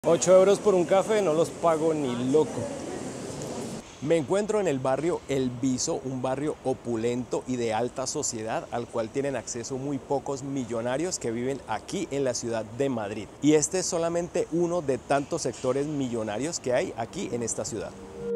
8 € por un café no los pago ni loco. Me encuentro en el barrio El Viso, un barrio opulento y de alta sociedad al cual tienen acceso muy pocos millonarios que viven aquí en la ciudad de Madrid. Y este es solamente uno de tantos sectores millonarios que hay aquí en esta ciudad.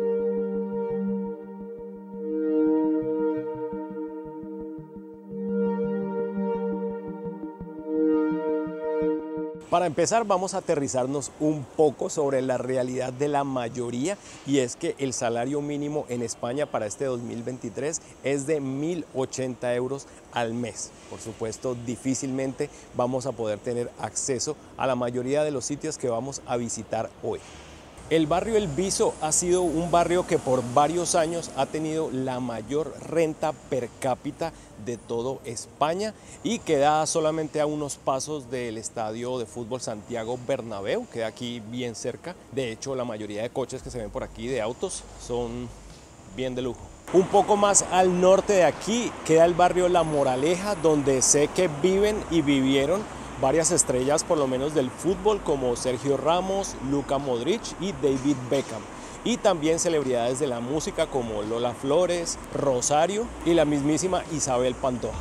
Para empezar, vamos a aterrizarnos un poco sobre la realidad de la mayoría, y es que el salario mínimo en España para este 2023 es de 1.080 € al mes. Por supuesto, difícilmente vamos a poder tener acceso a la mayoría de los sitios que vamos a visitar hoy. El barrio El Viso ha sido un barrio que por varios años ha tenido la mayor renta per cápita de todo España y queda solamente a unos pasos del estadio de fútbol Santiago Bernabéu, queda aquí bien cerca. De hecho, la mayoría de coches que se ven por aquí de autos son bien de lujo. Un poco más al norte de aquí queda el barrio La Moraleja, donde sé que viven y vivieron varias estrellas por lo menos del fútbol como Sergio Ramos, Luka Modric y David Beckham. Y también celebridades de la música como Lola Flores, Rosario y la mismísima Isabel Pantoja.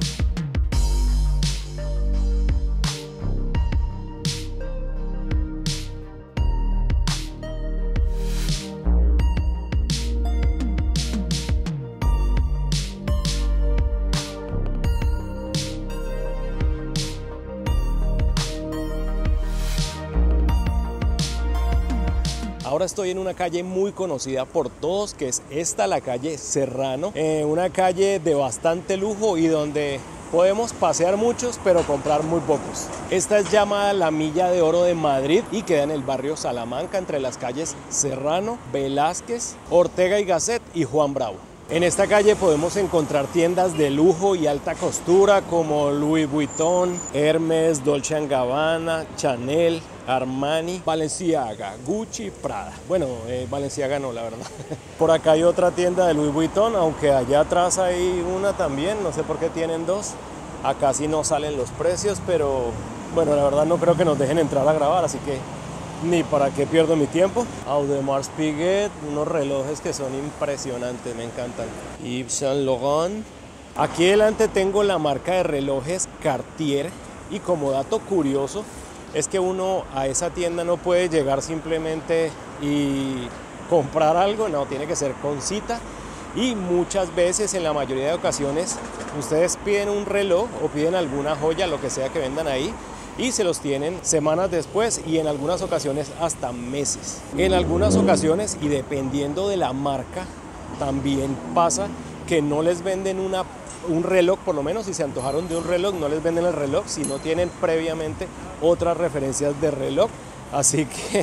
Ahora estoy en una calle muy conocida por todos, que es esta, la calle Serrano, una calle de bastante lujo y donde podemos pasear muchos, pero comprar muy pocos. Esta es llamada la Milla de Oro de Madrid y queda en el barrio Salamanca, entre las calles Serrano, Velázquez, Ortega y Gasset y Juan Bravo. En esta calle podemos encontrar tiendas de lujo y alta costura como Louis Vuitton, Hermes, Dolce & Gabbana, Chanel, Armani, Balenciaga, Gucci, Prada. Bueno, Balenciaga no, la verdad. Por acá hay otra tienda de Louis Vuitton, aunque allá atrás hay una también, no sé por qué tienen dos. Acá sí no salen los precios, pero bueno, la verdad no creo que nos dejen entrar a grabar, así que ni para qué pierdo mi tiempo. Audemars Piguet, unos relojes que son impresionantes, me encantan. Yves Saint Laurent. Aquí delante tengo la marca de relojes Cartier y como dato curioso es que uno a esa tienda no puede llegar simplemente y comprar algo, no, tiene que ser con cita. Y muchas veces, en la mayoría de ocasiones, ustedes piden un reloj o piden alguna joya, lo que sea que vendan ahí, y se los tienen semanas después y en algunas ocasiones hasta meses. En algunas ocasiones, y dependiendo de la marca, también pasa que no les venden un reloj, por lo menos si se antojaron de un reloj, no les venden el reloj si no tienen previamente otras referencias de reloj. Así que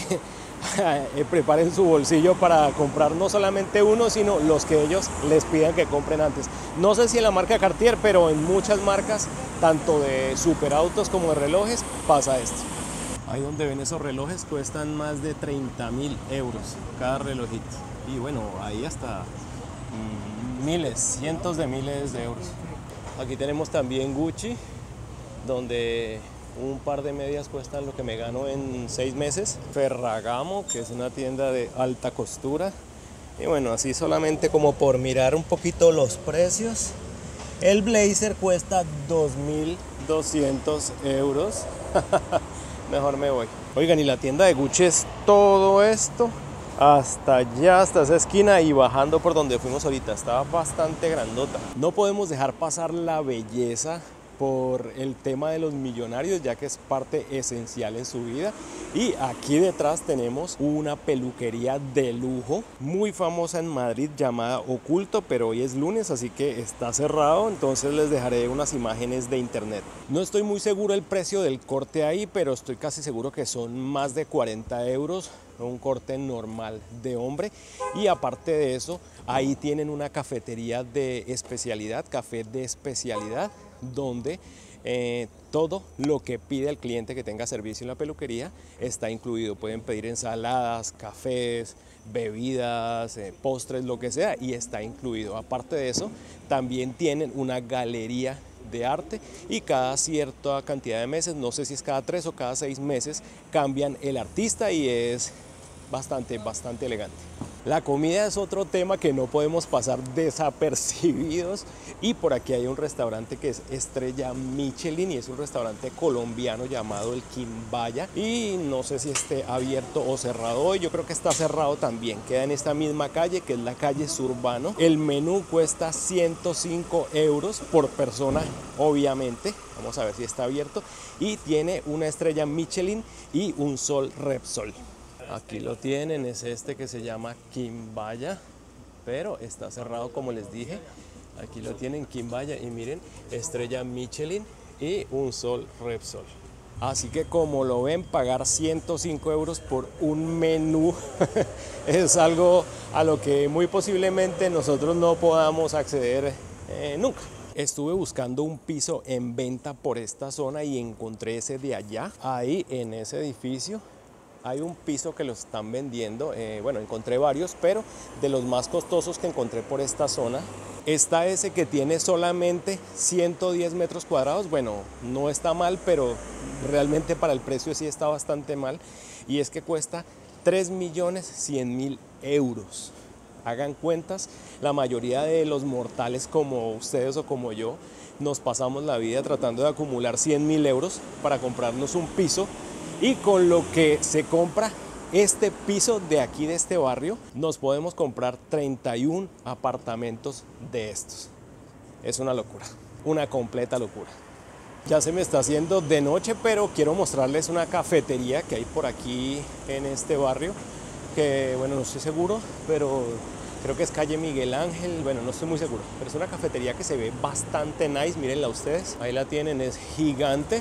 preparen su bolsillo para comprar no solamente uno, sino los que ellos les pidan que compren antes. No sé si en la marca Cartier, pero en muchas marcas, tanto de superautos como de relojes, pasa esto. Ahí donde ven esos relojes cuestan más de 30.000 € cada relojito. Y bueno, ahí hasta miles, cientos de miles de euros. Aquí tenemos también Gucci, donde un par de medias cuestan lo que me gano en 6 meses. Ferragamo, que es una tienda de alta costura. Y bueno, así solamente como por mirar un poquito los precios. El blazer cuesta 2.200 €. Mejor me voy. Oigan, y la tienda de Gucci es todo esto hasta allá, hasta esa esquina y bajando por donde fuimos ahorita. Estaba bastante grandota. No podemos dejar pasar la belleza por el tema de los millonarios, ya que es parte esencial en su vida. Y aquí detrás tenemos una peluquería de lujo muy famosa en Madrid llamada Oculto, pero hoy es lunes, así que está cerrado, entonces les dejaré unas imágenes de internet. No estoy muy seguro el precio del corte ahí, pero estoy casi seguro que son más de 40 €, un corte normal de hombre. Y aparte de eso, ahí tienen una cafetería de especialidad, café de especialidad, donde todo lo que pide el cliente que tenga servicio en la peluquería está incluido. Pueden pedir ensaladas, cafés, bebidas, postres, lo que sea, y está incluido. Aparte de eso, también tienen una galería de arte y cada cierta cantidad de meses, no sé si es cada 3 o cada 6 meses, cambian el artista y es bastante elegante. La comida es otro tema que no podemos pasar desapercibidos y por aquí hay un restaurante que es estrella Michelin y es un restaurante colombiano llamado el Quimbaya y no sé si esté abierto o cerrado hoy, yo creo que está cerrado también, queda en esta misma calle que es la calle Zurbano. El menú cuesta 105 euros por persona, obviamente, vamos a ver si está abierto y tiene una estrella Michelin y un sol Repsol. Aquí lo tienen, es este que se llama Quimbaya, pero está cerrado como les dije. Aquí lo tienen, Quimbaya, y miren, estrella Michelin y un sol Repsol. Así que como lo ven, pagar 105 euros por un menú es algo a lo que muy posiblemente nosotros no podamos acceder nunca. Estuve buscando un piso en venta por esta zona y encontré ese de allá, ahí en ese edificio. Hay un piso que lo están vendiendo, bueno, encontré varios, pero de los más costosos que encontré por esta zona, está ese que tiene solamente 110 metros cuadrados. Bueno, no está mal, pero realmente para el precio sí está bastante mal. Y es que cuesta 3.100.000 euros. Hagan cuentas, la mayoría de los mortales como ustedes o como yo, nos pasamos la vida tratando de acumular 100.000 euros para comprarnos un piso. Y con lo que se compra este piso de aquí, de este barrio, nos podemos comprar 31 apartamentos de estos. Es una locura, una completa locura. Ya se me está haciendo de noche, pero quiero mostrarles una cafetería que hay por aquí en este barrio, que bueno, no estoy seguro, pero creo que es calle Miguel Ángel, bueno, no estoy muy seguro, pero es una cafetería que se ve bastante nice, mírenla ustedes, ahí la tienen, es gigante.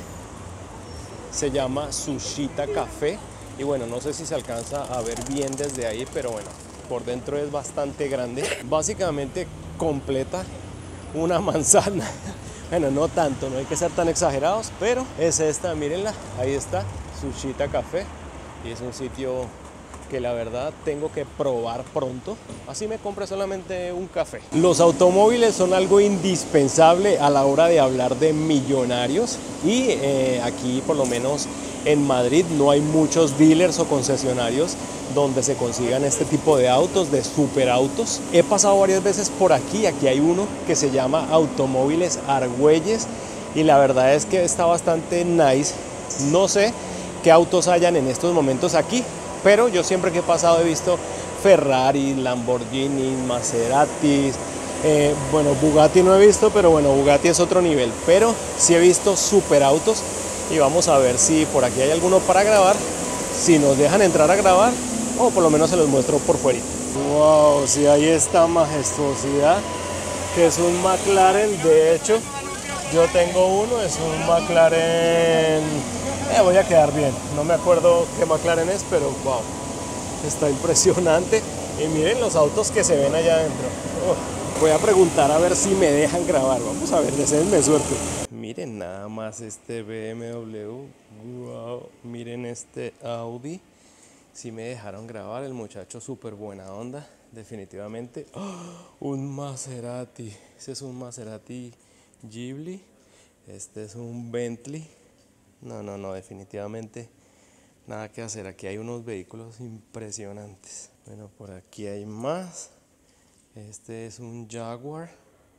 Se llama Sushita Café y bueno, no sé si se alcanza a ver bien desde ahí, pero bueno, por dentro es bastante grande. Básicamente completa una manzana. Bueno, no tanto, no hay que ser tan exagerados, pero es esta, mírenla, ahí está, Sushita Café. Y es un sitio que la verdad tengo que probar pronto, así me compré solamente un café. Los automóviles son algo indispensable a la hora de hablar de millonarios y aquí por lo menos en Madrid no hay muchos dealers o concesionarios donde se consigan este tipo de autos, de superautos. He pasado varias veces por aquí, aquí hay uno que se llama Automóviles Argüelles y la verdad es que está bastante nice. No sé qué autos hayan en estos momentos aquí, pero yo siempre que he pasado he visto Ferrari, Lamborghini, Maserati, bueno, Bugatti no he visto, pero bueno, Bugatti es otro nivel, pero sí he visto superautos y vamos a ver si por aquí hay alguno para grabar, si nos dejan entrar a grabar o por lo menos se los muestro por fuera. Wow, sí, ahí está majestuosidad, que es un McLaren, de hecho yo tengo uno, es un McLaren, voy a quedar bien, no me acuerdo qué McLaren es, pero wow, está impresionante. Y miren los autos que se ven allá adentro. Voy a preguntar a ver si me dejan grabar, vamos a ver, deseenme suerte. Miren nada más este BMW, wow, miren este Audi, si me dejaron grabar, el muchacho súper buena onda, definitivamente. Un Maserati, ese es un Maserati Ghibli, este es un Bentley. No, definitivamente nada que hacer. Aquí hay unos vehículos impresionantes. Bueno, por aquí hay más. Este es un Jaguar.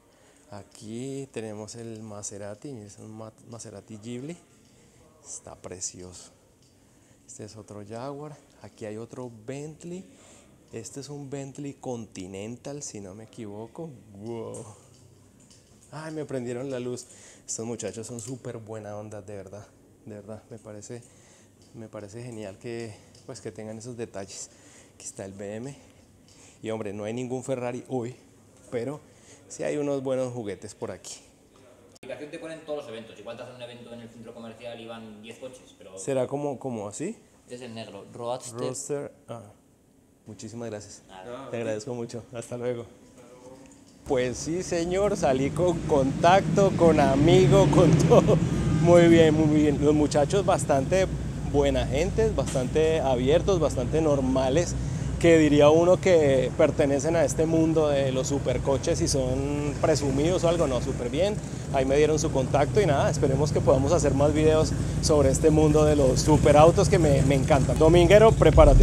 Aquí tenemos el Maserati, es un Maserati Ghibli. Está precioso. Este es otro Jaguar. Aquí hay otro Bentley. Este es un Bentley Continental, si no me equivoco. Wow. Ay, me prendieron la luz. Estos muchachos son súper buena onda, de verdad, me parece genial que tengan esos detalles. Aquí está el BM y hombre, no hay ningún Ferrari hoy, pero sí hay unos buenos juguetes por aquí. La aplicación te ponen todos los eventos, igual te hacen un evento en el centro comercial y van 10 coches, pero... ¿Será como así? Es el negro, Roadster. Roadster. Muchísimas gracias. Te agradezco mucho, hasta luego. Pues sí, señor, salí con contacto, con amigo, con todo. Muy bien. Los muchachos bastante buena gente, bastante abiertos, bastante normales que diría uno que pertenecen a este mundo de los supercoches y son presumidos o algo, no, súper bien. Ahí me dieron su contacto y nada, esperemos que podamos hacer más videos sobre este mundo de los superautos que me encantan. Dominguero, prepárate.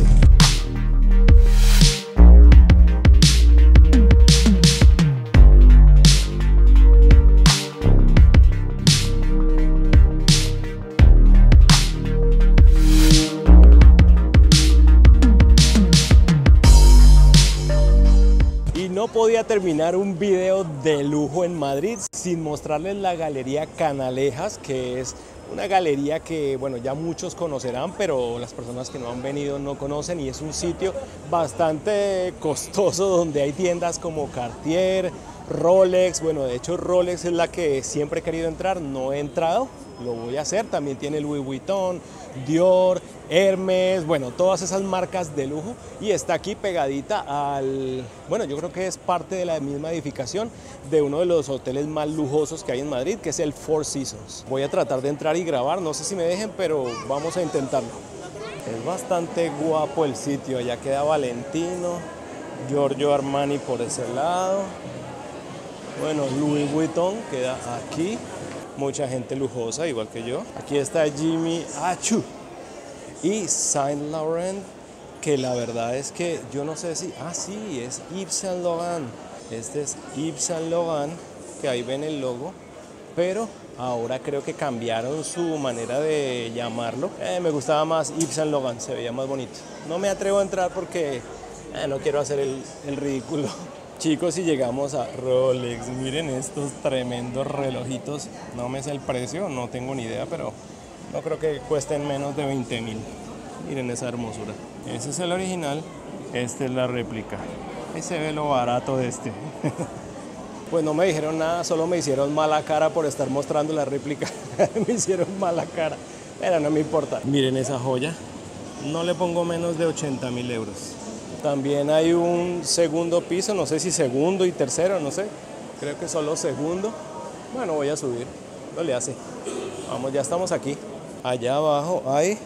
No podía terminar un video de lujo en Madrid sin mostrarles la Galería Canalejas, que es una galería que, bueno, ya muchos conocerán, pero las personas que no han venido no conocen, y es un sitio bastante costoso donde hay tiendas como Cartier, Rolex. Bueno, de hecho Rolex es la que siempre he querido entrar, no he entrado, lo voy a hacer. También tiene Louis Vuitton, Dior, Hermes, bueno, todas esas marcas de lujo, y está aquí pegadita al, bueno, yo creo que es parte de la misma edificación de uno de los hoteles más lujosos que hay en Madrid, que es el Four Seasons. Voy a tratar de entrar y grabar, no sé si me dejen, pero vamos a intentarlo. Es bastante guapo el sitio, allá queda Valentino, Giorgio Armani por ese lado, bueno, Louis Vuitton queda aquí, mucha gente lujosa igual que yo. Aquí está Jimmy Choo y Saint Laurent, que la verdad es que yo no sé si, sí, es Yves Saint Laurent. Este es Yves Saint Laurent, que ahí ven el logo, pero ahora creo que cambiaron su manera de llamarlo. Me gustaba más Yves Saint Laurent, se veía más bonito. No me atrevo a entrar porque no quiero hacer el ridículo. Chicos, si llegamos a Rolex, miren estos tremendos relojitos. No me sé el precio, no tengo ni idea, pero no creo que cuesten menos de 20.000. Miren esa hermosura. Ese es el original, esta es la réplica. Ahí se ve lo barato de este. Pues no me dijeron nada, solo me hicieron mala cara por estar mostrando la réplica. Me hicieron mala cara, pero no me importa. Miren esa joya, no le pongo menos de 80.000 euros. También hay un segundo piso, no sé si segundo y tercero, no sé. Creo que solo segundo. Bueno, voy a subir, no le hace. Vamos, ya estamos aquí. Allá abajo hay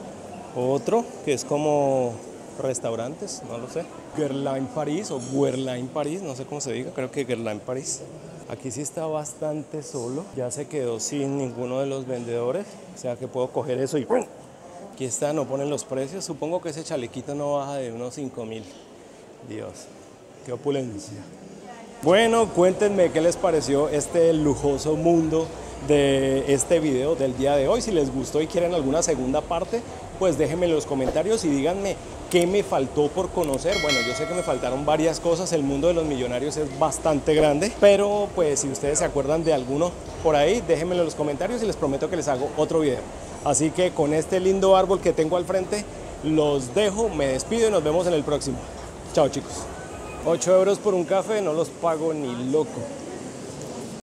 otro que es como restaurantes, no lo sé. Guerlain París o Guerlain París, no sé cómo se diga, creo que Guerlain París. Aquí sí está bastante solo, ya se quedó sin ninguno de los vendedores, o sea que puedo coger eso y ¡pum! Aquí está, no ponen los precios. Supongo que ese chalequito no baja de unos 5.000. Dios, qué opulencia. Bueno, cuéntenme qué les pareció este lujoso mundo de este video del día de hoy. Si les gustó y quieren alguna segunda parte, pues déjenme en los comentarios y díganme qué me faltó por conocer. Bueno, yo sé que me faltaron varias cosas, el mundo de los millonarios es bastante grande, pero pues si ustedes se acuerdan de alguno por ahí, déjenmelo en los comentarios y les prometo que les hago otro video. Así que con este lindo árbol que tengo al frente, los dejo, me despido y nos vemos en el próximo. Chao chicos. 8 euros por un café, no los pago ni loco.